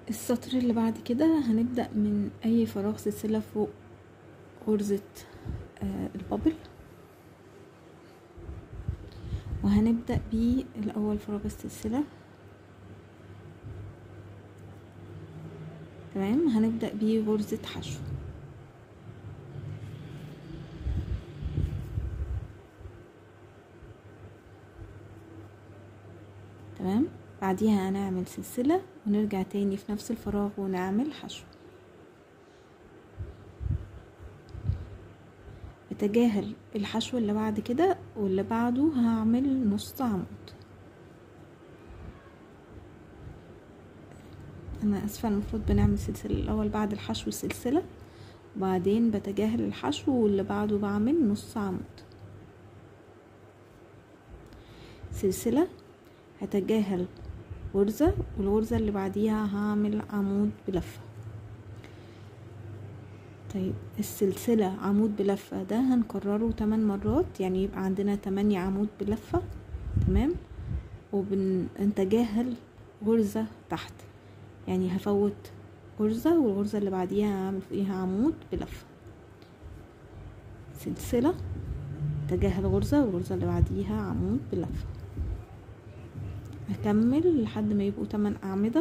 السطر اللي بعد كده هنبدأ من اي فراغ سلسلة فوق غرزة البابل، وهنبدأ بيه الاول فراغ السلسلة. تمام، هنبدأ بيه غرزة حشو. تمام، بعديها هنعمل سلسلة ونرجع تاني في نفس الفراغ ونعمل حشو. بتجاهل الحشو اللي بعد كده، واللي بعده هعمل نص عمود. انا اسفة، المفروض بنعمل سلسلة الاول بعد الحشو سلسلة، وبعدين بتجاهل الحشو واللي بعده بعمل نص عمود. سلسلة، هتجاهل غرزة، والغرزة اللي بعديها هعمل عمود بلفة. طيب السلسلة عمود بلفة ده هنكرره 8 مرات، يعني يبقى عندنا 8 عمود بلفة. تمام، وبنتجاهل غرزة تحت، يعني هفوت غرزة والغرزة اللي بعديها هعمل فوقيها عمود بلفة. سلسلة، تجاهل غرزة والغرزة اللي بعديها عمود بلفة. هكمل لحد ما يبقوا 8 أعمدة.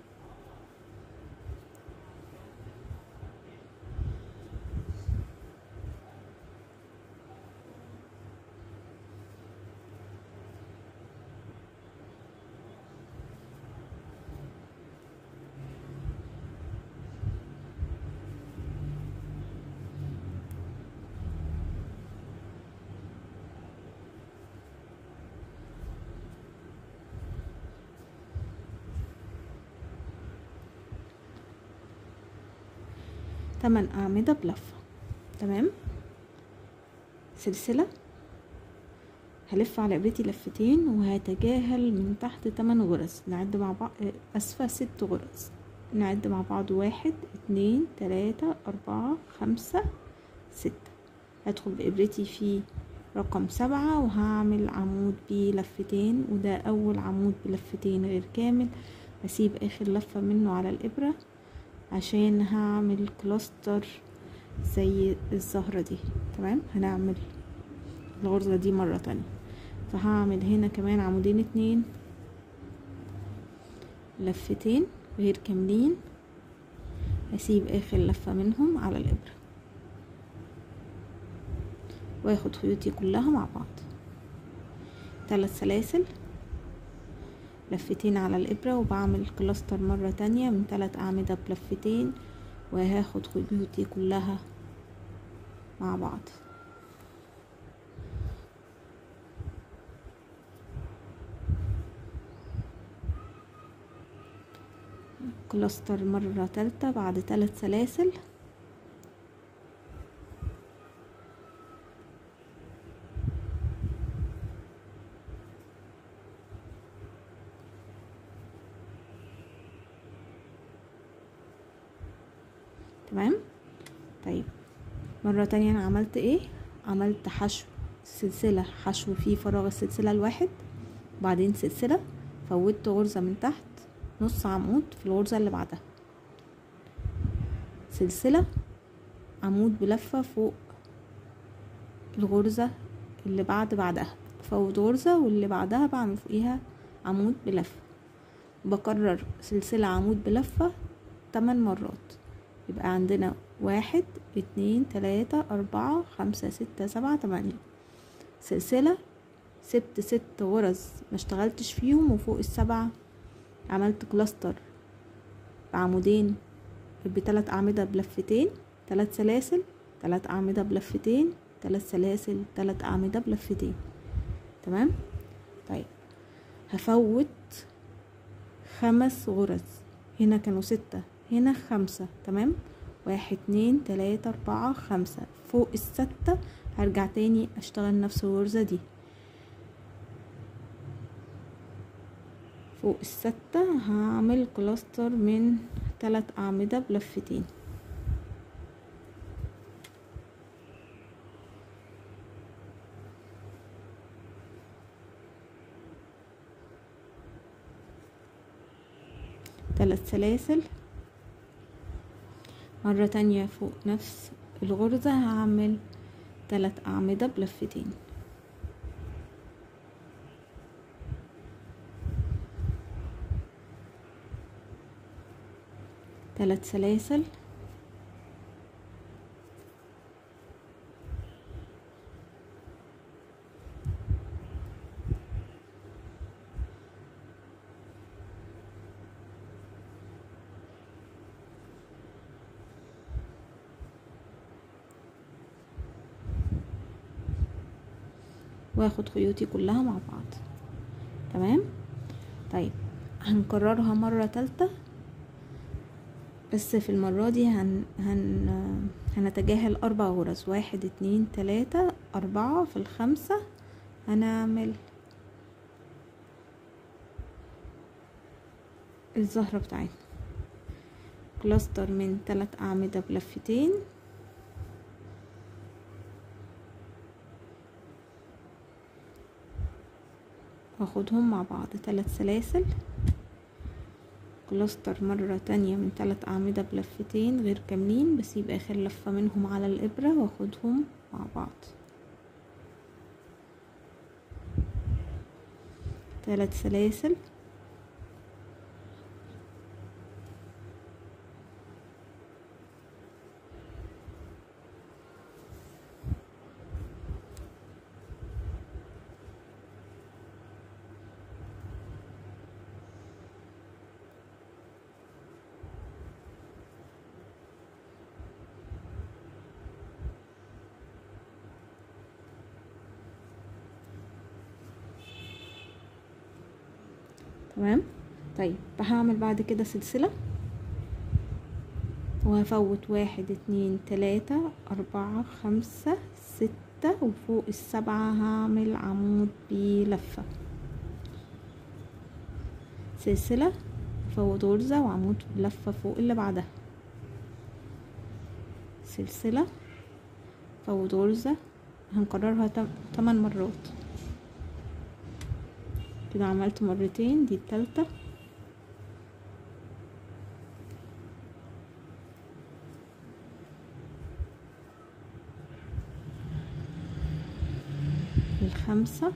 تمن أعمدة بلفة. تمام، سلسلة، هلف على ابرتي لفتين وهتجاهل من تحت 8 غرز. نعد مع بعض، اسفة 6 غرز. نعد مع بعض 1 2 3 4 5 6. هدخل بابرتي في رقم 7 وهعمل عمود بلفتين، وده اول عمود بلفتين غير كامل. هسيب اخر لفة منه على الابرة عشان هعمل كلاستر زي الزهرة دي. تمام، هنعمل الغرزة دي مرة تانية، فهعمل هنا كمان عمودين 2 لفتين غير كاملين. هسيب اخر لفة منهم على الابرة واخد خيوطي كلها مع بعض. 3 سلاسل، لفتين على الابرة، وبعمل كلاستر مرة تانية من 3 اعمدة بلفتين، وهاخد خيوطي كلها مع بعض. كلاستر مرة تالتة بعد 3 سلاسل. تمام، طيب مرة تانية انا عملت ايه؟ عملت حشو سلسلة، حشو في فراغ السلسلة الواحد، وبعدين سلسلة، فوتت غرزة من تحت، نص عمود في الغرزة اللي بعدها، سلسلة، عمود بلفة فوق الغرزة اللي بعدها، فوت غرزة واللي بعدها بعمل فوقيها عمود بلفة. بكرر سلسلة عمود بلفة 8 مرات، يبقى عندنا 1 2 3 4 5 6 7 8. سلسلة، سبت 6 غرز ما اشتغلتش فيهم، وفوق السبعة عملت كلاستر بعمودين ب3 اعمدة بلفتين، 3 سلاسل، 3 اعمدة بلفتين، 3 سلاسل، 3 اعمدة بلفتين. تمام، طيب هفوت 5 غرز. هنا كانوا 6، هنا 5. تمام، 1 2 3 4 5. فوق ال6 هرجع تاني اشتغل نفس الغرزة دي. فوق ال6 هعمل كلاستر من 3 اعمدة بلفتين. 3 سلاسل. مرة تانية فوق نفس الغرزة هعمل 3 أعمدة بلفتين. 3 سلاسل، واخد خيوطي كلها مع بعض. تمام. طيب هنكررها مرة تالتة، بس في المرة دي هنتجاهل 4 غرز، 1 2 3 4. في الخامسة هنعمل الزهرة بتاعتنا كلاستر من 3 أعمدة بلفتين، واخدهم مع بعض 3 سلاسل، كلاستر مرة تانية من 3 أعمدة بلفتين غير كاملين، بسيب آخر لفة منهم على الإبرة واخدهم مع بعض 3 سلاسل، تمام. طيب هعمل بعد كده سلسلة، وهفوت 1 2 3 4 5 6، وفوق ال7 هعمل عمود بلفة، سلسلة، فوت غرزة وعمود بلفة فوق اللي بعدها، سلسلة، فوت غرزة. هنكررها 8 مرات كده. عملت مرتين، دي التالتة. الخامسة،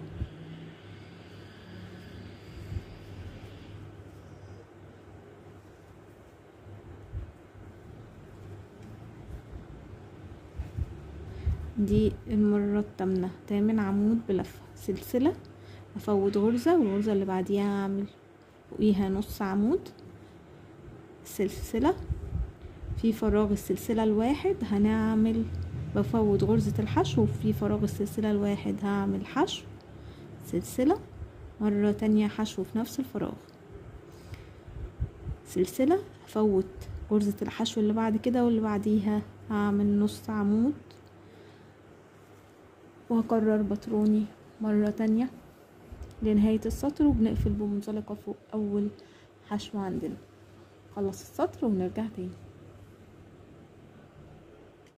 دي المرة التامنة، 8 عمود بلفة، سلسلة، افوت غرزة، والغرزة اللي بعديها اعمل فوقيها نص عمود، سلسلة، في فراغ السلسلة الواحد هنعمل بفوت غرزة الحشو، وفي فراغ السلسلة الواحد هعمل حشو، سلسلة، مرة تانية حشو في نفس الفراغ، سلسلة، افوت غرزة الحشو اللي بعد كده واللي بعديها هعمل نص عمود، وهكرر باتروني مرة تانية لنهاية السطر، وبنقفل بمنزلقة فوق اول حشو عندنا. خلص السطر ونرجع تاني.